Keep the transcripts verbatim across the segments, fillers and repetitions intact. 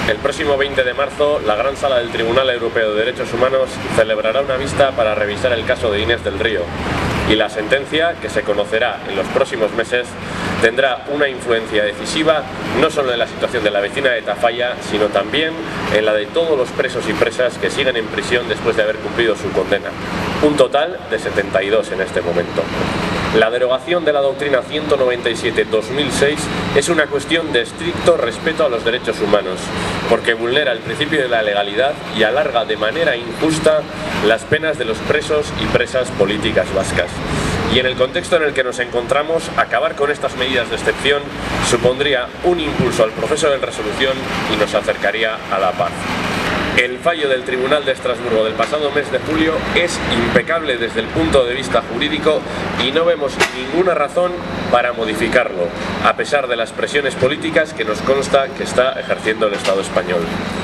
El próximo veinte de marzo, la Gran Sala del Tribunal Europeo de Derechos Humanos celebrará una vista para revisar el caso de Inés del Río, y la sentencia, que se conocerá en los próximos meses, tendrá una influencia decisiva no solo en la situación de la vecina de Tafalla, sino también en la de todos los presos y presas que siguen en prisión después de haber cumplido su condena, un total de setenta y dos en este momento. La derogación de la doctrina ciento noventa y siete barra dos mil seis es una cuestión de estricto respeto a los derechos humanos, porque vulnera el principio de la legalidad y alarga de manera injusta las penas de los presos y presas políticas vascas. Y en el contexto en el que nos encontramos, acabar con estas medidas de excepción supondría un impulso al proceso de resolución y nos acercaría a la paz. El fallo del Tribunal de Estrasburgo del pasado mes de julio es impecable desde el punto de vista jurídico y no vemos ninguna razón para modificarlo, a pesar de las presiones políticas que nos consta que está ejerciendo el Estado español.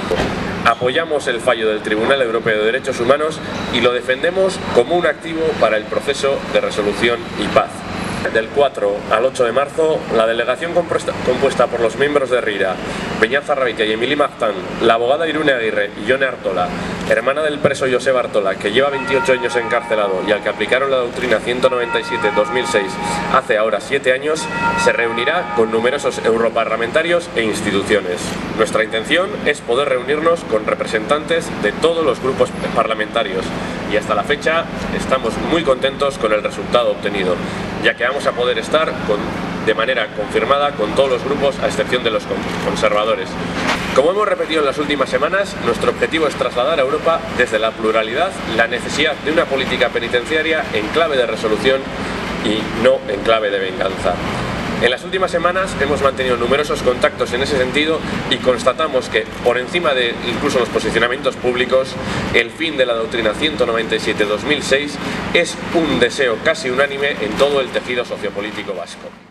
Apoyamos el fallo del Tribunal Europeo de Derechos Humanos y lo defendemos como un activo para el proceso de resolución y paz. Del cuatro al ocho de marzo, la delegación compuesta, compuesta por los miembros de Rira, Beñat Zarrabitia y Emili Magtán, la abogada Irune Aguirre y Jone Artola, hermana del preso Joseba Artola, que lleva veintiocho años encarcelado y al que aplicaron la doctrina ciento noventa y siete barra dos mil seis hace ahora siete años, se reunirá con numerosos europarlamentarios e instituciones. Nuestra intención es poder reunirnos con representantes de todos los grupos parlamentarios y hasta la fecha estamos muy contentos con el resultado obtenido, ya que vamos a poder estar con, de manera confirmada con todos los grupos a excepción de los conservadores. Como hemos repetido en las últimas semanas, nuestro objetivo es trasladar a Europa desde la pluralidad la necesidad de una política penitenciaria en clave de resolución y no en clave de venganza. En las últimas semanas hemos mantenido numerosos contactos en ese sentido y constatamos que, por encima de incluso los posicionamientos públicos, el fin de la doctrina ciento noventa y siete barra dos mil seis es un deseo casi unánime en todo el tejido sociopolítico vasco.